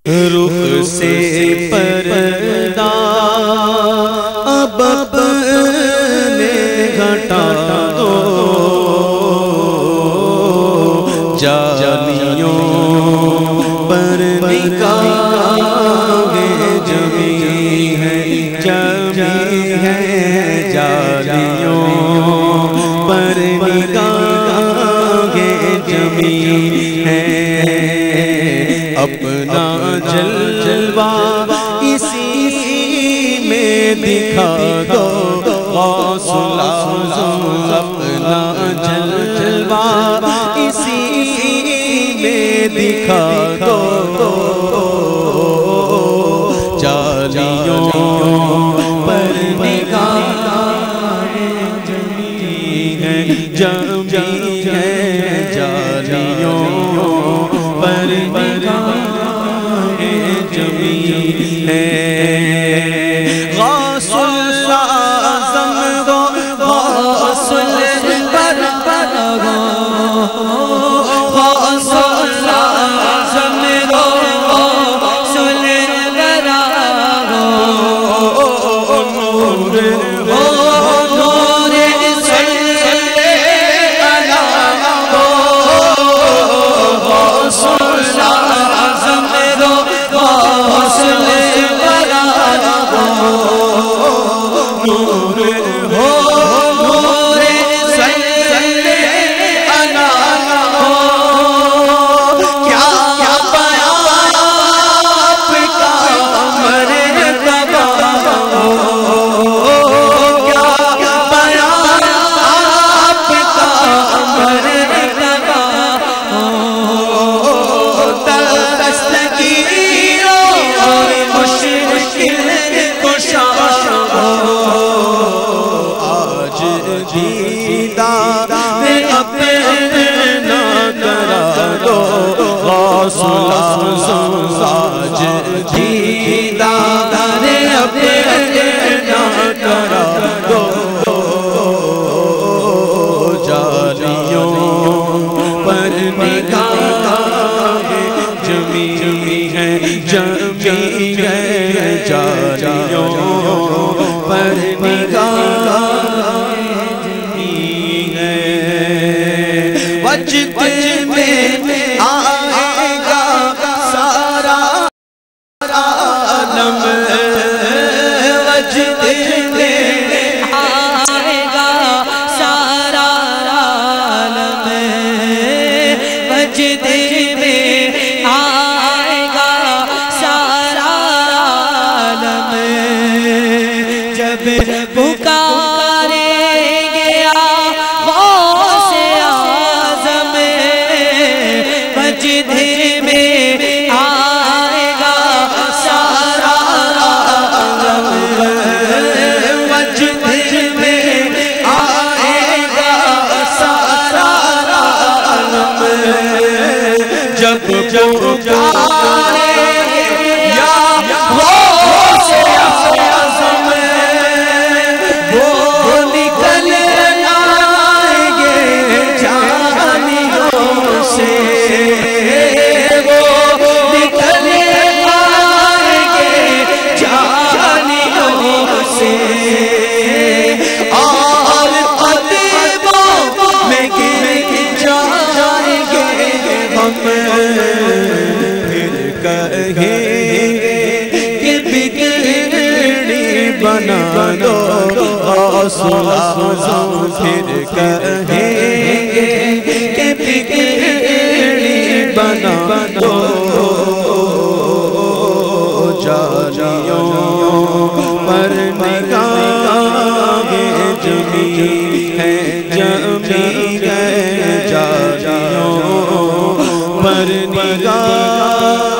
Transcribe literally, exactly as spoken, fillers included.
रुख से पर्दा अब अपने घटा दो, जालियों पर निगाहें जमी है, जमी है जालियों पर निगाहें जमी है। अपना जलवा इसी में दिखा दो गौसुल आज़म, अपना जलवा इसी में दिखा दो, जालियों पर निगाहें जमी है, जमी है जालियों पर निगाहें जमी है। गौसुल आज़म गो गौसुल बरबर गो, गौसुल आज़म गो गौसुल बरबर गो, नूर हो नूर सल्ले अला गो, गौसुल आज़म गो गौसुल बरबर गो, नूर हो नूर सल्ले अला गो। क्या बयान आपका मर्तबा हो, क्या बयान आपका मर्तबा हो, दस्तगीरों और मुश्किल कुशा हो, आज दीदार अपना करा दो गौसुल आज़म, आज दीदार अपना करा दो, जालियों पर निगाहें जमी है, जमी है जालियों पर निगाहें जमी है। वजद में आएगा सारा आलम, वजद में आएगा सारा आलम, वजद में आएगा सारा आलम, जब पुकारेंगे गौसे आज़म, वजद में आएगा सारा आलम, वजद में आएगा सारा आलम, जब पुकारेंगे या गौसे आज़म, वो निकल आएंगे जालियों से, वो निकल आएंगे जालियों से, और कदमों में गिर जाएंगे हम, फिर कहेंगे कि बिगड़ी बना दो गौसुल आज़म, फिर कहेंगे कि बिगड़ी बना दो, जालियों पर निगाहें जमी है, जमी है जालियों पर निगाह